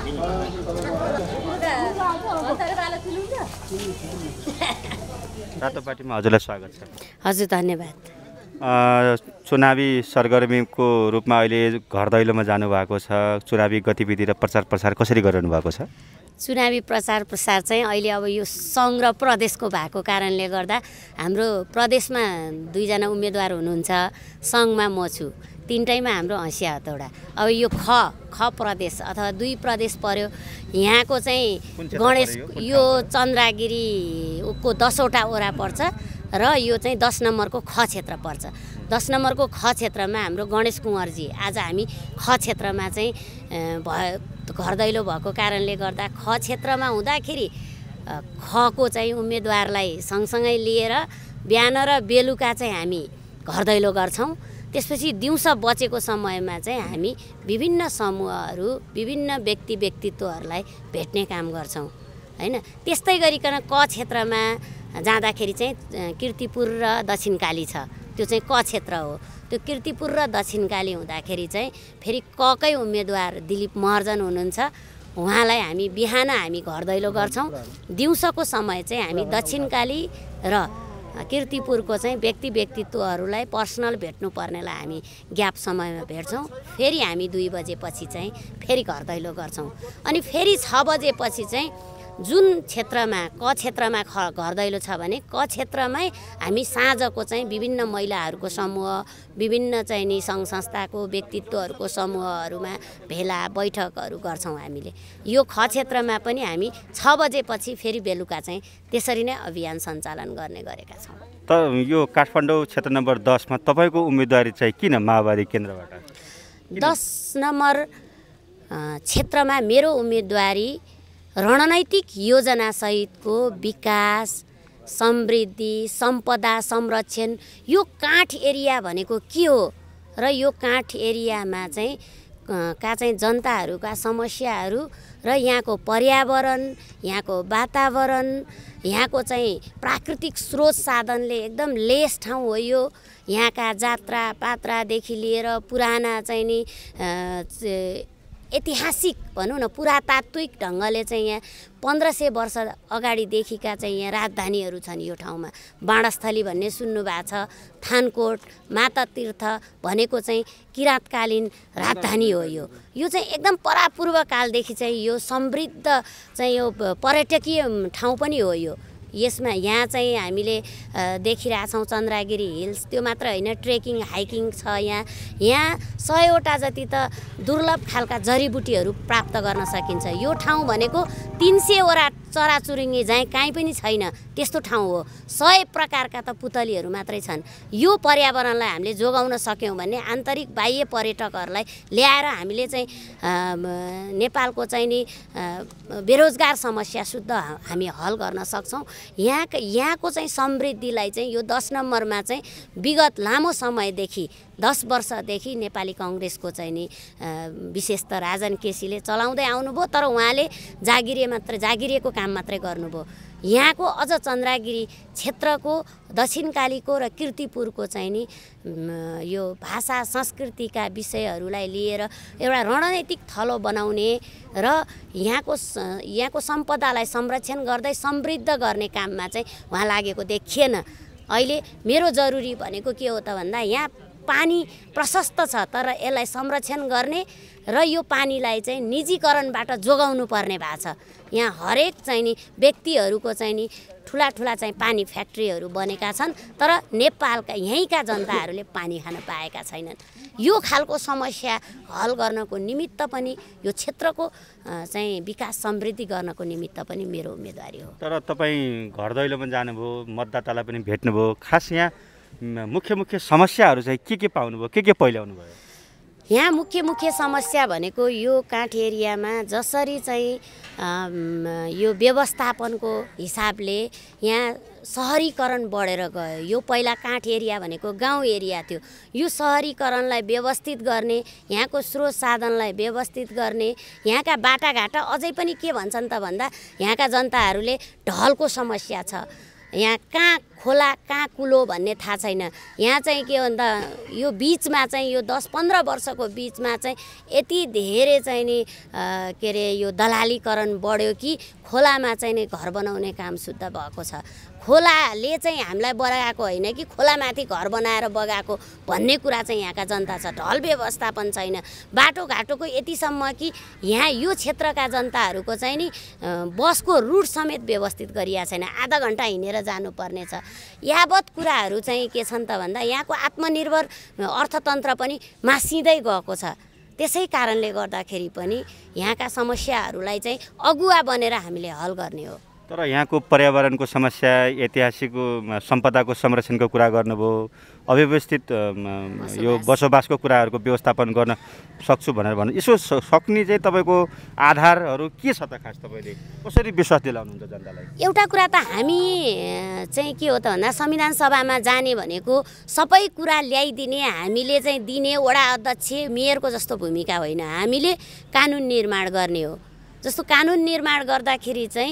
रातोपाटीमा हजुरलाई स्वागत छ। हजुर धन्यवाद। चुनावी सरगर्मीको रूपमा अहिले घर दैलोमा जानुभएको छ। चुनावी गतिविधि र प्रचार प्रसार कसरी गरिरहनु भएको छ? चुनावी प्रचार प्रसार चाहिँ अहिले अब यो सङ्घ र प्रदेशको भएको कारणले गर्दा हाम्रो प्रदेशमा 2 जना उम्मेदवार हुनुहुन्छ, सङ्घमा म छु, तीनटैमा हाम्रो हँसिया हतौडा। अब यो ख प्रदेश अथवा 2 प्रदेश पर्यो। यहाँको चाहिँ गणेश यो चन्द्रागिरीको 10वटा ओरा पर्छ र यो चाहिँ 10 नम्बरको ख क्षेत्र पर्छ। 10 नम्बरको ख क्षेत्रमा हाम्रो गणेश कुँवरजी, आज हामी ख क्षेत्रमा चाहिँ घर दैलो भएको कारणले गर्दा ख क्षेत्रमा हुँदाखेरि खको चाहिँ उम्मेदवारलाई सँगसँगै लिएर बिहान र बेलुका चाहिँ हामी घर दैलो गर्छौँ। त्यसपछि दिउँसो बचेको समयमा चाहिँ हामी विभिन्न समूहहरू, विभिन्न व्यक्तित्वहरूलाई भेट्ने काम गर्छौँ हैन। त्यस्तै गरिकन क क्षेत्रमा जाँदाखेरि चाहिँ कीर्तिपुर र दक्षिणकाली छ, त्यो चाहिँ क क्षेत्र हो। त्यो कीर्तिपुर र दक्षिणकाली हुँदाखेरि चाहिँ फेरि ककै उम्मेदवार दिलीप महर्जन हुनुहुन्छ, उहाँलाई हामी बिहान हामी घर दैलो गर्छौँ। दिउँसोको समय चाहिँ हामी दक्षिणकाली र कीर्तिपुरको चाहिँ व्यक्तित्वहरूलाई पर्सनल भेट्नुपर्नेलाई हामी ग्याप समयमा भेट्छौँ। फेरि हामी 2 बजेपछि चाहिँ फेरि घर दैलो गर्छौँ। अनि फेरि 6 बजेपछि चाहिँ जुन क्षेत्रमा क क्षेत्रमा घर दैलो छ भने क क्षेत्रमै हामी साँझको चाहिँ विभिन्न महिलाहरूको समूह, विभिन्न चाहिँ नि सङ्घ संस्थाको व्यक्तित्वहरूको समूहहरूमा भेला बैठकहरू गर्छौँ हामीले। यो ख क्षेत्रमा पनि हामी 6 बजेपछि फेरि बेलुका चाहिँ त्यसरी नै अभियान सञ्चालन गर्ने गरेका छौँ। त यो काठमाडौँ क्षेत्र नम्बर 10 मा तपाईँको उम्मेदवारी चाहिँ किन माओवादी केन्द्रबाट? 10 नम्बर क्षेत्रमा मेरो उम्मेदवारी रणनैतिक योजनासहितको विकास, समृद्धि, सम्पदा संरक्षण, यो काठ एरिया भनेको के हो र यो काठ एरियामा चाहिँ जनताहरूका समस्याहरू र यहाँको पर्यावरण, यहाँको वातावरण, यहाँको चाहिँ प्राकृतिक स्रोत साधनले एकदम लेस ठाउँ हो यो। यहाँका जात्रा पात्रादेखि लिएर पुराना चाहिँ नि ऐतिहासिक भनौँ न पुरातात्विक ढङ्गले चाहिँ यहाँ 1500 वर्ष अगाडिदेखिका चाहिँ यहाँ राजधानीहरू छन्। यो ठाउँमा बाणस्थली भन्ने सुन्नुभएको छ, थानकोट, माता तीर्थ भनेको चाहिँ किराँतकालीन राजधानी हो। यो चाहिँ एकदम परापूर्व कालदेखि चाहिँ यो समृद्ध चाहिँ यो पर्यटकीय ठाउँ पनि हो। यसमा यहाँ चाहिँ हामीले देखिरहेछौँ चन्द्रागिरी हिल्स, त्यो मात्र होइन, ट्रेकिङ हाइकिङ छ। यहाँ 100वटा जति त दुर्लभ खालका जडीबुटीहरू प्राप्त गर्न सकिन्छ। यो ठाउँ भनेको 300वटा चराचुरुङ्गी चाहिँ कहीँ पनि छैन त्यस्तो ठाउँ हो। 100 प्रकारका त पुतलीहरू मात्रै छन्। यो पर्यावरणलाई हामीले जोगाउन सक्यौँ भने आन्तरिक बाह्य पर्यटकहरूलाई ल्याएर हामीले चाहिँ नेपालको चाहिँ नि बेरोजगार समस्या शुद्ध हामी हल गर्न सक्छौँ। यहाँको चाहिँ समृद्धिलाई चाहिँ यो 10 नम्बरमा चाहिँ विगत लामो समयदेखि 10 वर्षदेखि नेपाली काङ्ग्रेसको चाहिँ नि विशेष त राजन केसीले चलाउँदै आउनुभयो, तर उहाँले जागिरिएको काम मात्रै गर्नुभयो। यहाँको अझ चन्द्रागिरी क्षेत्रको दक्षिणकालीको र कीर्तिपुरको चाहिँ नि यो भाषा संस्कृतिका विषयहरूलाई लिएर एउटा रणनैतिक थलो बनाउने र यहाँको सम्पदालाई संरक्षण गर्दै समृद्ध गर्ने काममा चाहिँ उहाँ लागेको देखिएन। अहिले मेरो जरुरी भनेको के हो त भन्दा यहाँ पानी प्रशस्त छ, तर यसलाई संरक्षण गर्ने र यो पानीलाई चाहिँ निजीकरणबाट जोगाउनु पर्ने भएको छ। यहाँ हरेक चाहिँ नि व्यक्तिहरूको चाहिँ नि ठुला चाहिँ पानी फ्याक्ट्रीहरू बनेका छन्, तर नेपालका यहीँका जनताहरूले पानी खान पाएका छैनन्। यो खालको समस्या हल गर्नको निमित्त पनि यो क्षेत्रको चाहिँ विकास समृद्धि गर्नको निमित्त पनि मेरो उम्मेदवारी हो। तर तपाईँ घर दैलोमा जानुभयो, मतदातालाई पनि भेट्नुभयो, खास यहाँ मुख्य समस्याहरू चाहिँ के पाउनुभयो, के पहिल्याउनु भयो? यहाँ मुख्य समस्या भनेको यो काठ एरियामा जसरी चाहिँ यो व्यवस्थापनको हिसाबले यहाँ सहरीकरण बढेर गयो। यो पहिला काठ एरिया भनेको गाउँ एरिया थियो। यो सहरीकरणलाई व्यवस्थित गर्ने, यहाँको स्रोत साधनलाई व्यवस्थित गर्ने, यहाँका बाटाघाटा अझै पनि के भन्छन् त भन्दा यहाँका जनताहरूले ढलको समस्या छ। यहाँ कहाँ खोला कहाँ कुलो भन्ने थाहा छैन। यहाँ चाहिँ के भन्दा यो बिचमा चाहिँ यो 10-15 वर्षको बिचमा चाहिँ यति धेरै चाहिँ नि के अरे यो दलालीकरण बढ्यो कि खोलामा चाहिँ नि घर बनाउने काम सुद्ध भएको छ। खोलाले चाहिँ हामीलाई बगाएको होइन कि खोलामाथि घर बनाएर बगाएको भन्ने कुरा चाहिँ यहाँका जनता छ। ढल व्यवस्थापन छैन, बाटोघाटोको यतिसम्म कि यहाँ यो क्षेत्रका जनताहरूको चाहिँ नि बसको रुट समेत व्यवस्थित गरिएको छैन। आधा घन्टा हिँडेर जानुपर्ने छ। यावत कुराहरू चाहिँ के छन् त भन्दा यहाँको आत्मनिर्भर अर्थतन्त्र पनि मासिँदै गएको छ। त्यसै कारणले गर्दाखेरि पनि यहाँका समस्याहरूलाई चाहिँ अगुवा बनेर हामीले हल गर्ने हो। तर यहाँको पर्यावरणको समस्या, ऐतिहासिक सम्पदाको संरक्षणको कुरा गर्नुभयो, अव्यवस्थित यो बसोबासको कुराहरूको व्यवस्थापन गर्न सक्छु भनेर भन्नु, यसो सक्ने चाहिँ तपाईँको आधारहरू के छ त? खास तपाईँले कसरी विश्वास दिलाउनुहुन्छ जनतालाई? एउटा कुरा त हामी चाहिँ के हो त भन्दा संविधान सभामा जाने भनेको सबै कुरा ल्याइदिने, हामीले चाहिँ दिने वडा अध्यक्ष मेयरको जस्तो भूमिका होइन। हामीले कानुन निर्माण गर्ने हो। जस्तो कानुन निर्माण गर्दाखेरि चाहिँ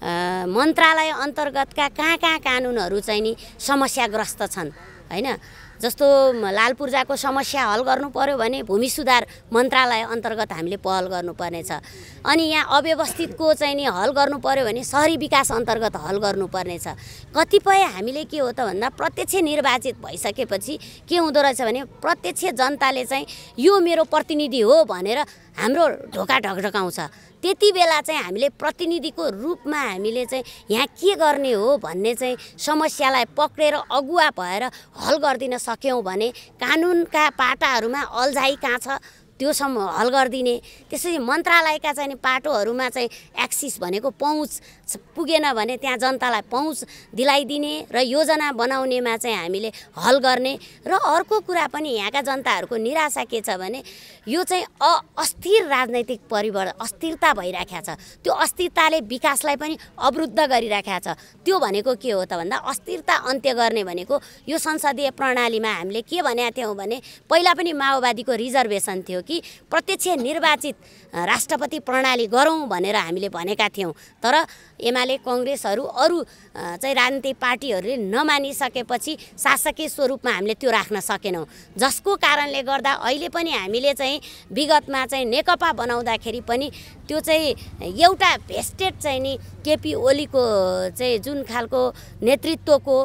मन्त्रालय अन्तर्गतका कहाँ कानुनहरू चाहिँ नि समस्याग्रस्त छन् हैन। जस्तो लाल पूर्जाको समस्या हल गर्नु पर्यो भने भूमि सुधार मन्त्रालय अन्तर्गत हामीले पहल गर्नुपर्ने छ। अनि यहाँ अव्यवस्थितको चाहिँ नि हल गर्नु पर्यो भने शहरी विकास अन्तर्गत हल गर्नुपर्ने छ। कतिपय हामीले के हो त भन्दा प्रत्यक्ष निर्वाचित भइसकेपछि के हुँदो रहेछ भने प्रत्यक्ष जनताले चाहिँ यो मेरो प्रतिनिधि हो भनेर हाम्रो ढोका ढकढकाउँछ। त्यति बेला चाहिँ हामीले प्रतिनिधिको रूपमा हामीले चाहिँ यहाँ के गर्ने हो भन्ने चाहिँ समस्यालाई पक्रेर अगुवा भएर हल गरिदिन सक्यौँ भने कानुनका पाटाहरूमा अल्झाइ कहाँ छ त्यो हल गरिदिने। त्यसरी मन्त्रालयका चाहिँ पाटोहरूमा चाहिँ एक्सिस भनेको पहुँच पुगेन भने त्यहाँ जनतालाई पहुँच दिलाइदिने र योजना बनाउनेमा चाहिँ हामीले हल गर्ने। र अर्को कुरा पनि यहाँका जनताहरूको निराशा के छ भने यो चाहिँ अस्थिर राजनैतिक परिवर्तन, अस्थिरता भइराखेको छ। त्यो अस्थिरताले विकासलाई पनि अवरुद्ध गरिराखेको छ। त्यो भनेको के हो त भन्दा अस्थिरता अन्त्य गर्ने भनेको यो संसदीय प्रणालीमा हामीले के भनेका थियौँ भने पहिला पनि माओवादीको रिजर्भेसन थियो कि प्रत्यक्ष निर्वाचित राष्ट्रपति प्रणाली गरौँ भनेर हामीले भनेका थियौँ। तर एमाले कांग्रेसहरू अरू चाहिँ राजनीतिक पार्टीहरूले नमानिसकेपछि शासकीय स्वरूपमा हामीले त्यो राख्न सकेनौँ। जसको कारणले गर्दा अहिले पनि हामीले चाहिँ विगतमा चाहिँ नेकपा बनाउँदाखेरि पनि त्यो चाहिँ एउटा भेस्टेड चाहिँ नि केपी ओलीको चाहिँ जुन खालको नेतृत्वको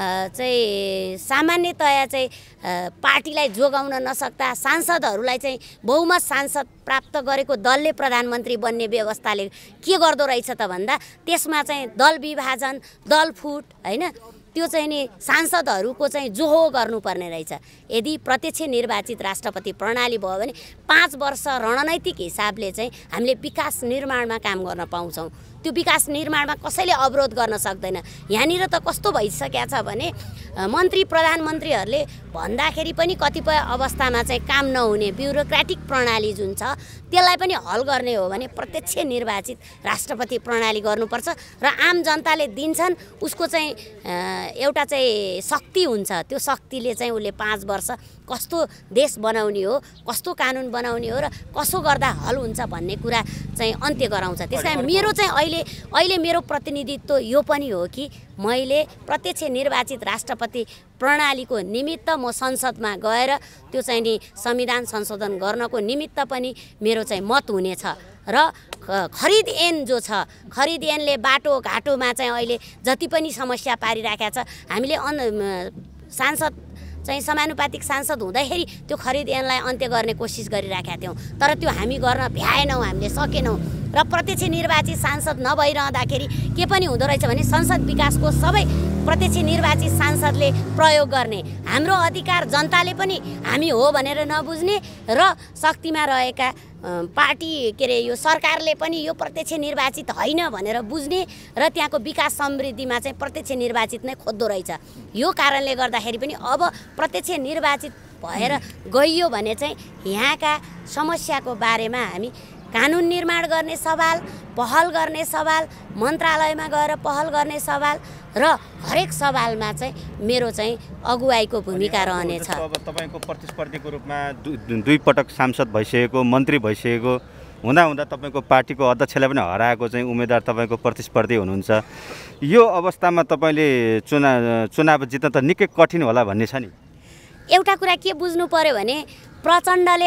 चाहिँ सामान्यतया चाहिँ पार्टीलाई जोगाउन नसक्दा सांसदहरूलाई चाहिँ बहुमत सांसद प्राप्त गरेको दलले प्रधानमन्त्री बन्ने व्यवस्थाले के गर्दो रहेछ त भन्दा त्यसमा चाहिँ दल विभाजन, दल फुट हैन, त्यो चाहिँ नि सांसदहरूको चाहिँ जोहो गर्नुपर्ने रहेछ। यदि प्रत्यक्ष निर्वाचित राष्ट्रपति प्रणाली भयो भने 5 वर्ष रणनैतिक हिसाबले चाहिँ हामीले विकास निर्माणमा काम गर्न पाउँछौँ। त्यो विकास निर्माणमा कसैले अवरोध गर्न सक्दैन। यहाँनिर त कस्तो भइसकेको छ भने मन्त्री प्रधानमन्त्रीहरूले भन्दाखेरि पनि कतिपय अवस्थामा चाहिँ काम नहुने ब्युरोक्रेटिक प्रणाली जुन छ त्यसलाई पनि हल गर्ने हो भने प्रत्यक्ष निर्वाचित राष्ट्रपति प्रणाली गर्नुपर्छ र आम जनताले दिन्छन् उसको चाहिँ एउटा चाहिँ शक्ति हुन्छ। त्यो शक्तिले चाहिँ उसले 5 वर्ष कस्तो देश बनाउने हो, कस्तो कानुन बनाउने हो र कसो गर्दा हल हुन्छ भन्ने कुरा चाहिँ अन्त्य गराउँछ। त्यसकारण मेरो चाहिँ अहिले मेरो प्रतिनिधित्व यो पनि हो कि मैले प्रत्यक्ष निर्वाचित राष्ट्रपति प्रणालीको निमित्त म संसदमा गएर त्यो चाहिँ नि संविधान संशोधन गर्नको निमित्त पनि मेरो चाहिँ मत हुनेछ। र खरिद ऐन जो छ, खरिद ऐनले बाटो घाटोमा चाहिँ अहिले जति पनि समस्या पारिराखेको छ, हामीले सांसद चाहिँ समानुपातिक सांसद हुँदाखेरि त्यो खरिद ऐनलाई अन्त्य गर्ने कोसिस गरिराखेका थियौँ। तर त्यो हामी गर्न भ्याएनौँ, हामीले सकेनौँ। र प्रत्यक्ष निर्वाचित सांसद नभइरहँदाखेरि के पनि हुँदो रहेछ भने संसद विकासको सबै प्रत्यक्ष निर्वाचित सांसदले प्रयोग गर्ने, हाम्रो अधिकार जनताले पनि हामी हो भनेर नबुझ्ने र शक्तिमा रहेका पार्टी के अरे यो सरकारले पनि यो प्रत्यक्ष निर्वाचित होइन भनेर बुझ्ने र त्यहाँको विकास समृद्धिमा चाहिँ प्रत्यक्ष निर्वाचित नै खोज्दो रहेछ। यो कारणले गर्दाखेरि पनि अब प्रत्यक्ष निर्वाचित भएर गइयो भने चाहिँ यहाँका समस्याको बारेमा हामी कानुन निर्माण गर्ने सवाल, पहल गर्ने सवाल, मन्त्रालयमा गएर पहल गर्ने सवाल र हरेक सवालमा चाहिँ मेरो चाहिँ अगुवाईको भूमिका रहनेछ। अब तपाईको प्रतिस्पर्धीको रूपमा 2 पटक सांसद भइसकेको, मन्त्री भइसकेको हुँदा तपाईँको पार्टीको अध्यक्षलाई पनि हराएको चाहिँ उम्मेदवार तपाईँको प्रतिस्पर्धी हुनुहुन्छ। यो अवस्थामा तपाईँले चुनाव जित्न त निकै कठिन होला भन्ने छ नि। एउटा कुरा के बुझ्नु पर्यो भने प्रचण्डलाई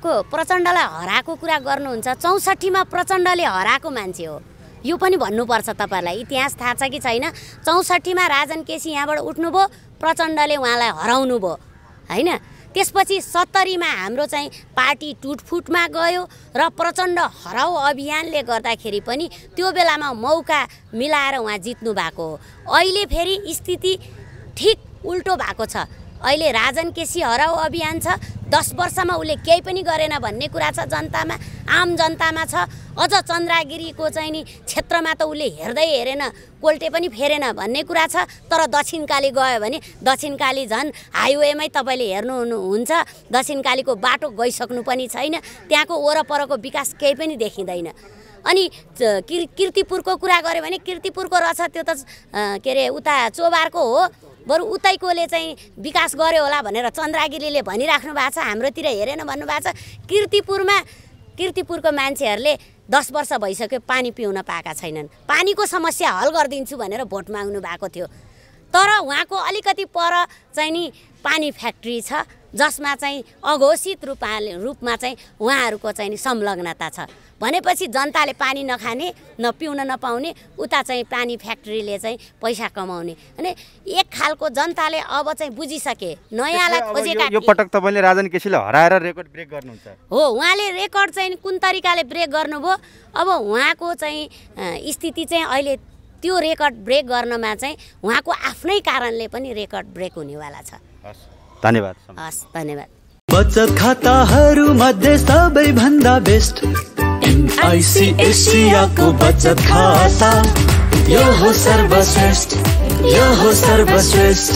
हराएको कुरा गर्नुहुन्छ। 64 मा प्रचण्डले हराएको मान्छे हो, यो पनि भन्नुपर्छ तपाईँलाई। इतिहास थाहा छ कि छैन? 64 मा राजन केसी यहाँबाट उठ्नुभयो, प्रचण्डले उहाँलाई हराउनु भयो हैन। त्यसपछि 70 मा हाम्रो चाहिँ पार्टी टुटफुटमा गयो र प्रचण्ड हराउ अभियानले गर्दाखेरि पनि त्यो बेलामा मौका मिलाएर उहाँ जित्नु भएको हो। अहिले फेरि स्थिति ठिक उल्टो भएको छ। अहिले राजन केसी हराउ अभियान छ, 10 वर्षमा उसले केही पनि गरेन भन्ने कुरा छ जनतामा, आम जनतामा छ। अझ चन्द्रगिरीको चाहिँ नि क्षेत्रमा त उसले हेर्दै हेरेन, कोल्टे पनि फेरेन भन्ने कुरा छ। तर दक्षिणकाली गयो भने दक्षिणकाली झन् हाइवेमै तपाईँले हेर्नुहुन्छ, दक्षिणकालीको बाटो गइसक्नु पनि छैन, त्यहाँको वरपरको विकास केही पनि देखिँदैन। अनि कीर्तिपुरको कुरा गऱ्यो भने कीर्तिपुरको रहेछ त्यो त के अरे उता चोबारको हो, बरु उतैकोले चाहिँ विकास गर्यो होला भनेर चन्द्रगिरीले भनिराख्नु भएको छ, हाम्रोतिर हेरेन भन्नुभएको छ। कीर्तिपुरको मान्छेहरूले 10 वर्ष भइसक्यो पानी पिउन पाएका छैनन्। पानीको समस्या हल गरिदिन्छु भनेर भोट माग्नु भएको थियो। तर उहाँको अलिकति पर चाहिँ नि पानी फ्याक्ट्री छ, जसमा चाहिँ अघोषित रूपमा चाहिँ उहाँहरूको चाहिँ नि संलग्नता छ। भनेपछि जनताले पानी नखाने, न पिउन नपाउने, उता चाहिँ पानी फ्याक्ट्रीले चाहिँ पैसा कमाउने। अनि एक खालको जनताले अब चाहिँ बुझिसके, नयाँलाई खोजेका। यो पटक तपाईँले राजन केसीलाई हराएर रेकर्ड ब्रेक गर्नुहुन्छ हो। उहाँले रेकर्ड चाहिँ कुन तरिकाले ब्रेक गर्नुभयो, अब उहाँको चाहिँ स्थिति चाहिँ अहिले त्यो रेकर्ड ब्रेक गर्नमा चाहिँ उहाँको आफ्नै कारणले पनि रेकर्ड ब्रेक हुनेवाला छ। धन्यवाद। हस्, धन्यवाद। बचत खाताहरू मध्ये सबैभन्दा बेस्ट एनआइसी एसियाको बचत खाता, यो हो सर्वश्रेष्ठ, यो हो सर्वश्रेष्ठ।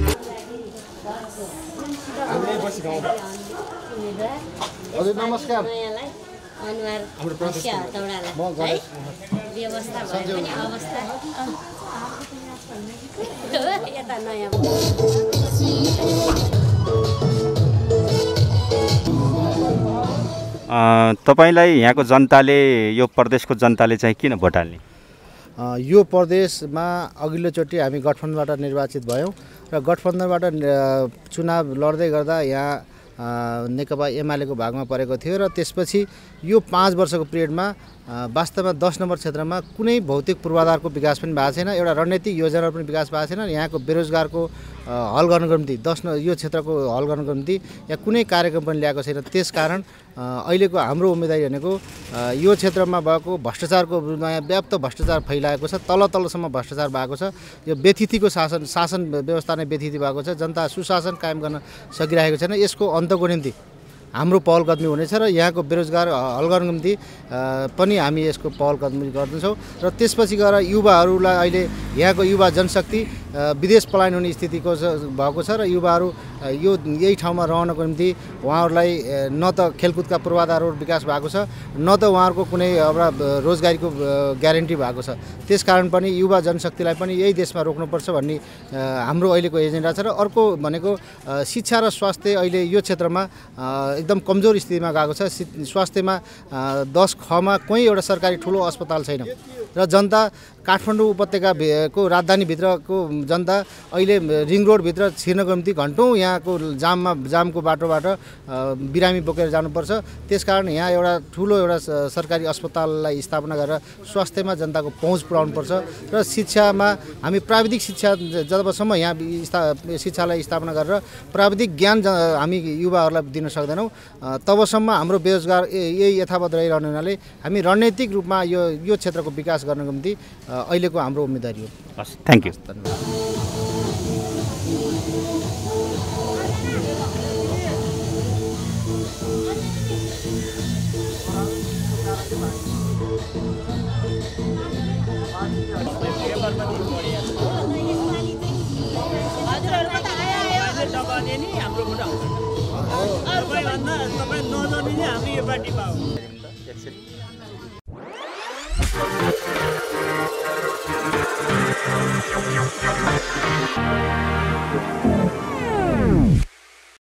हजुर नमस्कार। अनुहार व्यवस्था भयो भने अवस्था यता नयाँ तपाईलाई यहाँको जनताले, यो प्रदेशको जनताले चाहिँ किन भोट हाल्ने? यो प्रदेशमा अघिल्लोचोटि हामी गठबन्धनबाट निर्वाचित भयौँ र गठबन्धनबाट चुनाव लड्दै गर्दा यहाँ नेकपा एमालेको भागमा परेको थियो र त्यसपछि यो 5 वर्षको पिरियडमा वास्तवमा 10 नम्बर क्षेत्रमा कुनै भौतिक पूर्वाधारको विकास पनि भएको छैन, एउटा रणनीतिक योजना पनि विकास भएको छैन। यहाँको बेरोजगारको हल गर्नको निम्ति यो क्षेत्रको हल गर्नको निम्ति यहाँ कुनै कार्यक्रम पनि ल्याएको छैन। त्यसकारण अहिलेको हाम्रो उम्मेदवारी भनेको यो क्षेत्रमा भएको भ्रष्टाचारको विरुद्धमा यहाँ व्याप्त भ्रष्टाचार फैलाएको छ, तलसम्म भ्रष्टाचार भएको छ। यो व्यथितिको शासन व्यवस्था नै व्यथिति भएको छ, जनता सुशासन कायम गर्न सकिरहेको छैन। यसको अन्तको निम्ति हाम्रो पहल कदमी हुनेछ र यहाँको बेरोजगार हल गर्नको निम्ति पनि हामी यसको पहल कदमी गर्दैछौँ। र त्यसपछि गएर युवाहरूलाई अहिले यहाँको युवा जनशक्ति विदेश पलायन हुने स्थितिको भएको छ र युवाहरू यही ठाउँमा रहनको निम्ति उहाँहरूलाई न त खेलकुदका पूर्वाधारहरू विकास भएको छ, न त उहाँहरूको कुनै एउटा रोजगारीको ग्यारेन्टी भएको छ। त्यसकारण पनि युवा जनशक्तिलाई पनि यही देशमा रोक्नुपर्छ भन्ने हाम्रो अहिलेको एजेन्डा छ। र अर्को भनेको शिक्षा र स्वास्थ्य अहिले यो क्षेत्रमा एकदम कमजोर स्थितिमा गएको छ। स्वास्थ्यमा 10 खमा कुनै एउटा सरकारी ठुलो अस्पताल छैन र जनता काठमाडौँ उपत्यकाको राजधानीभित्रको जनता अहिले रिङ रोडभित्र छिर्नको निम्ति घन्टौँ यहाँको जामको बाटोबाट बिरामी बोकेर जानुपर्छ। त्यसकारण यहाँ एउटा ठुलो एउटा सरकारी अस्पताललाई स्थापना गरेर स्वास्थ्यमा जनताको पहुँच पुर्याउनुपर्छ। र शिक्षामा हामी प्राविधिक शिक्षा जबसम्म यहाँ शिक्षालाई स्थापना गरेर प्राविधिक ज्ञान हामी युवाहरूलाई दिन सक्दैनौँ तबसम्म हाम्रो बेरोजगार यही यथावत रहिरहने हुनाले हामी रणनीतिक रूपमा यो क्षेत्रको विकास गर्नको निम्ति अहिलेको हाम्रो उम्मेदवारी हो। हस्, थ्याङ्क यू। हाम्रो